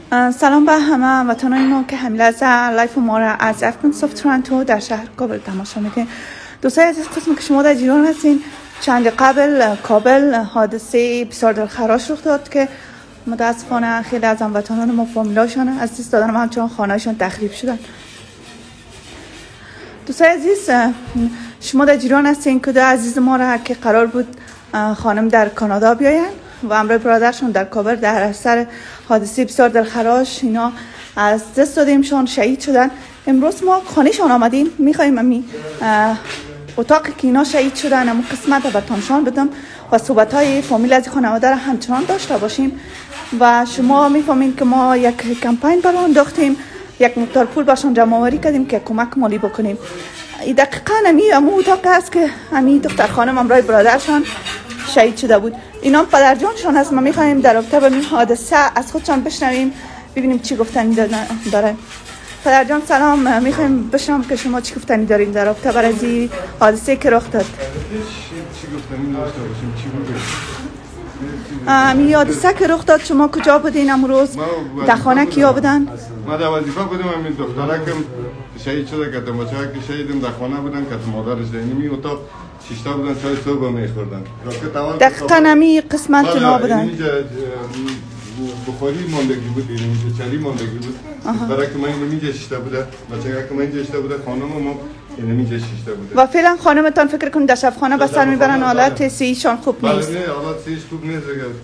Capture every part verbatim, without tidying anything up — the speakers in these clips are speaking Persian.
سلام به همه وطنان ما که همین لحظه لایف ما را از افغانستان سافت تورنتو در شهر کابل تماشا میکنین. دوستای عزیز، قسمی که شما در جیران هستین، چند قبل کابل حادثه بسیار دلخراش رخ داد که متاسفانه خیلی از هموطنان ما فامیلاشون از دست دادن و همچنان خانه‌شون تخریب شدن. دوستای عزیز، شما در جیران هستین که عزیز ما را که قرار بود خانم در کانادا بیاین و همراه برادرشون در کابل در اثر حادثه بسیار دلخراش اینا از دست دادیمشان، شهید شدن. امروز ما خانهشان آمدیم، میخوایم امی اتاقی که اینا شهید شدن امو قسمت رو برتانشان بدم و صحبت های فامیل از خانواده را همچنان داشته باشیم. و شما میفهمین که ما یک کمپین برای انداختیم، یک مقدار پول باشون جمع آوری کردیم که کمک مالی بکنیم. دقیقاً امی امو اتاق است که امی دختر خانم همراه برادرشان شهید شده بود. اینا پدر جانشان هست. ما میخوایم در رابطه با این حادثه از خودشان بشنویم، ببینیم چی گفتنی دارن. پدر جان سلام، میخوایم بشنویم که شما چی گفتنی دارین در رابطه با این حادثه که رخ داد. چی گفتنی داشته باشیم؟ چی بگیم؟ امی حادثه که رخ داد شما کجا بودین امروز؟ در خانه کیا بودن؟ ما در وظیفه بودیم. همین دخترکم شهید شده که بچه‌ها که شهیدیم در خانه بودن که مادرش در این اتاق شیشتا بودن، چای صبح میخوردن. دقیقاً امی قسمت چنا بودن. بخاری ماندگی بود، اینجا چلی ماندگی بود. برای که من اینجا شیشتا بوده، بچه‌ها که من اینجا شیشتا بوده، خانم ما اینجا شیشتا بوده. و فعلا خانمتان فکر کنید در شبخانه به سر میبرن، حالت صحیشان خوب نیست. بله، حالت صحیش خوب نیست.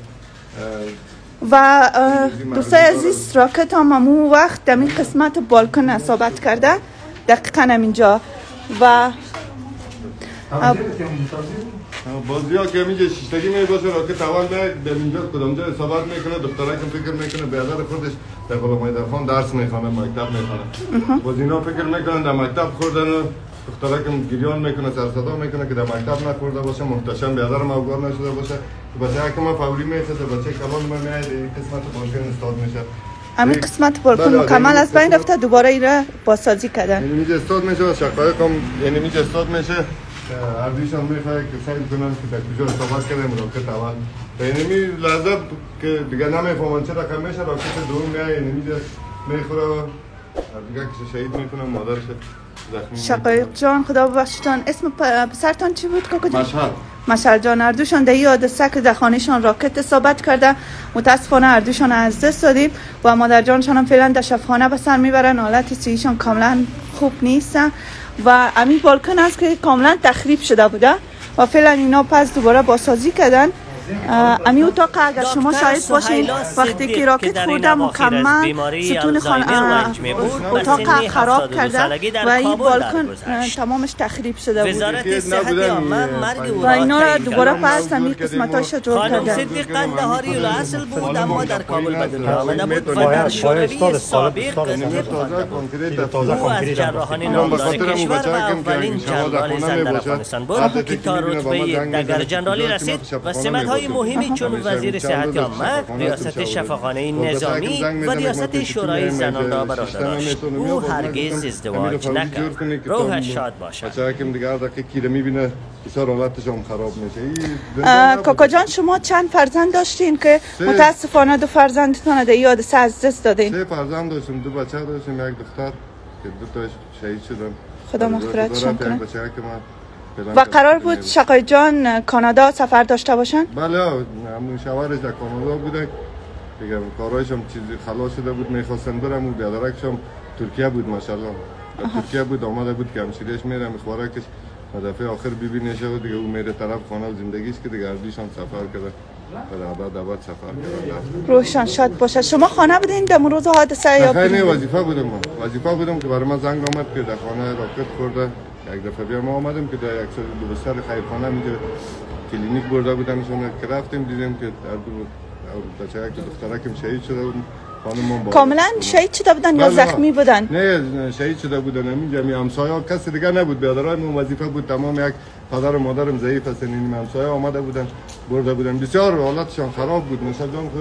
و دوستای عزیز، راکت هم همون وقت در این قسمت بالکن اصابت کرده، دقیقاً اینجا. و بازی ها که اینجا شیشتگی می باشه، راکت اول به اینجا کدامجا اصابت میکنه. دخترک هم فکر میکنه برادر خودش در غلام حیدرخان درس میخوانه، مکتب میخوانه. باز اینا فکر میکنن در مکتب خوردن و دخترک هم گریان میکنه، سر صدا میکنه که در مکتب نخورده باشه، محتشم برادرم اوگار نشده باشه. بچه که ما فوری میشه، بچه کلان ما میاد این قسمت بالکن استاد میشه. همین قسمت بالکن مکمل از بین رفته، دوباره ایره بازسازی کردن. یعنی میجه استاد میشه و شقایق هم یعنی میجه استاد میشه. اردیشان میخواه که سعی کنن که در کجا اصابت کردن راکت اول. یعنی می لحظه که دیگه نمیفهمن چه رقم میشه، راکت دوم میاد یعنی میجه میخوره دیگه که شهید میکنه، مادرش زخمی. شقایق جان خدا ببخشتان، اسم پسرتان چی بود کاکا جان؟ مشهد. مشهد جان، اردوشان در این حادثه که در خانهشان راکت اصابت کرده، متاسفانه اردوشان از دست دادیم و مادر جانشان هم فعلا در شفاخانه به سر میبرن، حالت صحیشان کاملا خوب نیستن. و همین بالکن است که کاملا تخریب شده بوده و فعلا اینا پس دوباره بازسازی کردن. امی اتاق اگر شما شاهد باشین وقتی که راکت خورده مکمل ستون اتاق خراب کرده و این بالکن تمامش تخریب شده بود وزارت صحت عامه مرگ و اینا را دوباره پس همین قسمتاش جور خانم کردن. صدیق قندهاری الاصل بود اما در کابل به دنیا آمده بود و در شوروی سابق او از جراحان نامدار کشور و اولین جنرال زن در افغانستان بود که تا رتبه دگر جنرالی رسید و سمت‌های مهمی چون وزیر صحت عامه، ریاست شفاخانه نظامی و ریاست شورای زنان را بر عهده داشت. او هرگز ازدواج نکرد. روحش شاد باشد. بچه‌ها که دیگه دقیقه کیره میبینه بسیار حالتش هم خراب میشه. کاکا جان شما چند فرزند داشتین که متاسفانه دو فرزندتان در یاد سه از دست دادین؟ سه فرزند داشتیم، دو بچه داشتیم، یک دختر که دو تاش شهید شدن. خدا مغفرتشان کنه. و و قرار بود شقایق جان کانادا سفر داشته باشن؟ بله، همون شوهرش در کانادا بوده دیگه، کارهایش هم چیزی خلاص شده بود، میخواستن برم. و برادرش هم ترکیه بود ماشاءالله، ترکیه بود، آمده بود که همسریش میره میخوارکش و دفعه آخر ببینه شد دیگه. او میره طرف خانه و زندگیش که دیگه اردیشان سفر کرده و ابد ابد سفر کرده. روشان شاد باشه. شما خانه بودین در روز حادثه یا خیلی وظیفه بودم؟ من وظیفه بودم که برای من زنگ آمد که در خانه راکت خورده. یک دفعه بیا ما آمدیم که در یک سال دو بستر خیرخانه اینجا کلینیک برده بودنشون که رفتیم دیدیم که در دو بچه یک دخترکم شهید شده بود. کاملا شهید شده بودن یا زخمی بودن؟ نه شهید شده بودن. اینجا می همسایه‌ها کسی دیگه نبود، برادرای من وظیفه بود تمام. یک پدر و مادرم ضعیف هستن، این همسایه‌ها آمده بودن برده بودن. بسیار حالتشان خراب بود. مثلا جان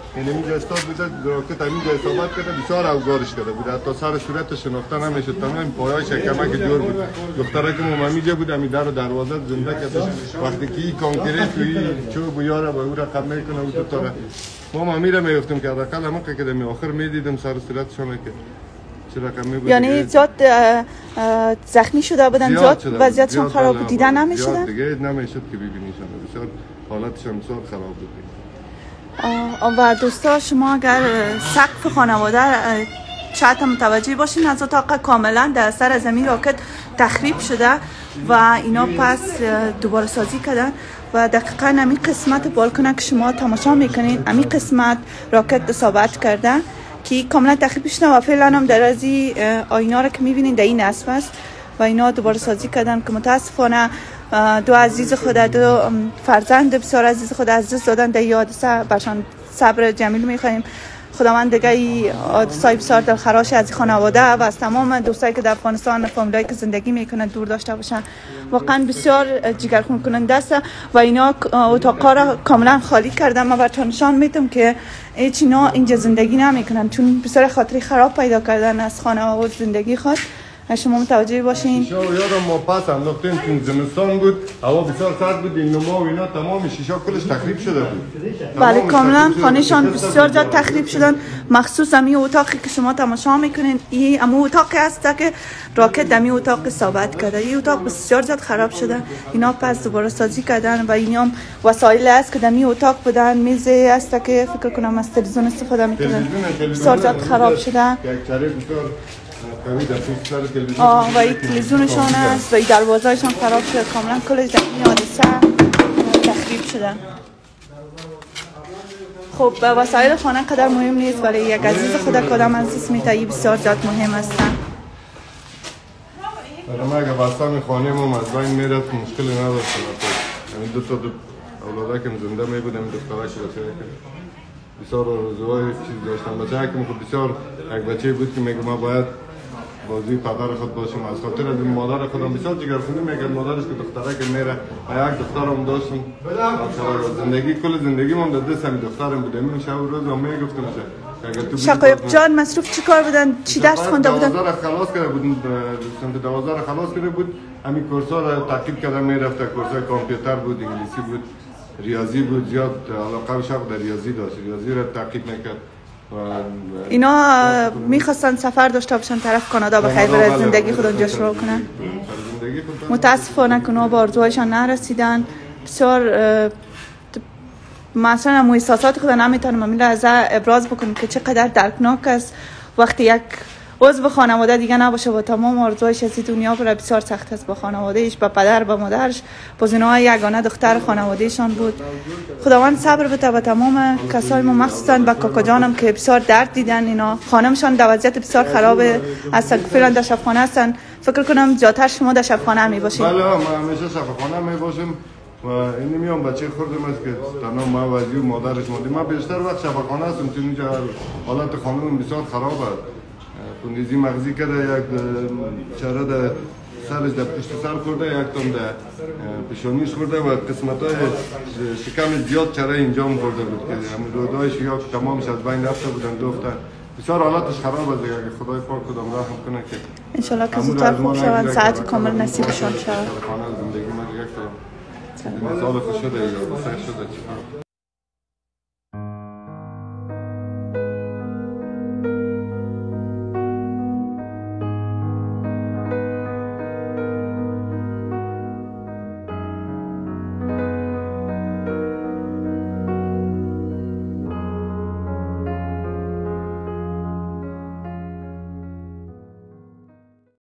یعنی اینجا استاد بوده راکت اینجا اصابت کرده بسیار اوگارش کرده بود حتی سر صورت شناخته نمیشد تمام پایه‌اش کمک جور بود دختره که مامیجا بود همین در دروازه زنده کرده وقتی که این کانکریت توی چوب یاره با او رقم میکنه او تو تاره ما مامی را میگفتم که حداقل همون که می آخر میدیدم سر صورتشون که چه رقمی بود یعنی زیاد زخمی شده بودن زیاد وضعیتشون خراب بود دیدن نمیشدن دیگه نمیشد که ببینیشون بسیار حالتشون بسیار خراب بود و دوستا شما اگر سقف خانواده شاید متوجه باشین از اتاق کاملا در سر زمین راکت تخریب شده و اینا پس دوباره سازی کردن و دقیقا همین قسمت بالکن که شما تماشا میکنین همین قسمت راکت اصابت کرده که کاملا تخریب شده و فعلا هم در از آینا را که میبینین در این نصف است و اینا دوباره سازی کردن که متاسفانه دو عزیز خود دو فرزند بسیار عزیز خود از دست دادن در حادثه برشان صبر جمیل میخوایم خداوند دیگه این حادثه بسیار دلخراش از خانواده و از تمام دوستایی که در افغانستان فامیلایی که زندگی میکنن دور داشته باشن واقعا بسیار جگرخون کننده است و اینا اتاقا را کاملا خالی کردن ما براتون نشان میدم که هیچ اینا اینجا زندگی نمیکنن چون بسیار خاطری خراب پیدا کردن از خانه و زندگی خود شما متوجه باشین شیشه و یادم ما پس انداختیم چون زمستان بود هوا بسیار سرد بود این نما و اینا تمام شیشه کلش تخریب شده بود بله کاملا خانهشان بسیار زیاد تخریب شدن مخصوص همین اتاقی که شما تماشا میکنین این همون اتاقی هست که راکت همین اتاق ثابت کرده این اتاق بسیار زیاد خراب شده اینا پس دوباره سازی کردن و این هم وسایل است که در این اتاق بودن میزی است که فکر کنم از تلویزیون استفاده میکنن بسیار زیاد خراب شده آه و این تلویزیونشان است و این دروازهشان خراب شده کاملا کلش در این حادثه تخریب شده خب وسایل خانه قدر مهم نیست ولی یک عزیز خود کدام از دست میتایی بسیار زیاد مهم هستن برای ما اگه بستم خانه ما از بین میرفت مشکلی نداشت یعنی دو تا اولاده که زنده میبودم دختره که بسیار بسیار آرزوهای چیز داشتم بچه که بسیار یک بچه بود که میگه ما باید بازی پدر خود باشیم از خاطر از مادر خودم بسیار جگرخونی میگه مادرش که دختره که میره و یک دخترم داشتم زندگی کل زندگی من در دست همین دخترم بوده من شب روز هم میگفتم شقایق جان مصروف چی کار بودن چی درس خونده بودن دوازده خلاص کرده بود سمت دوازده خلاص کرده بود همین کورس‌ها را تعقیب کرده میرفته کورس‌های کامپیوتر بود انگلیسی بود ریاضی بود زیاد علاقه و شوق در ریاضی داشت ریاضی را تعقیب میکرد اینا میخواستن سفر داشته باشن طرف کانادا بخیر برای زندگی خود اونجا شروع کنن متاسفانه که اونا با آرزوهایشان نرسیدن بسیار مثلا هم احساسات خود نمیتونم همین لحظه ابراز بکنم که چقدر دردناک است وقتی یک عضو خانواده دیگه نباشه با تمام آرزوهایش از دنیا بره بسیار سخت است با خانوادهش با پدر با مادرش با زنهای یگانه دختر خانوادهشان بود خداوند صبر بده و تمام کسای ما مخصوصا با کاکا جانم که بسیار درد دیدن اینا خانمشان در وضعیت بسیار خرابه هستن فعلا در شبخانه هستن فکر کنم زیادتر شما در شبخانه می باشین بله ما همیشه شبخانه می باشیم و این میام بچه خوردم است که تنها ما وزی و مادرش مادی ما بیشتر وقت شبخانه هستم چون اینجا حالت خانم بسیار خراب است کندیزی مغزی کرده یک چاره در سرش در پشت سر خورده یک تام در پیشانیش خورده و قسمت های شکم زیاد چاره اینجام خورده بود که همین رودایش یا تمامش از بین رفته بودن دختر بسیار حالتش خراب است اگه خدای پاک کدام رحم کنه که انشالله که زودتر خوب شوند ساعت کامل نصیبشان شود زندگی ما دیگه سال خوش شده یا سر شده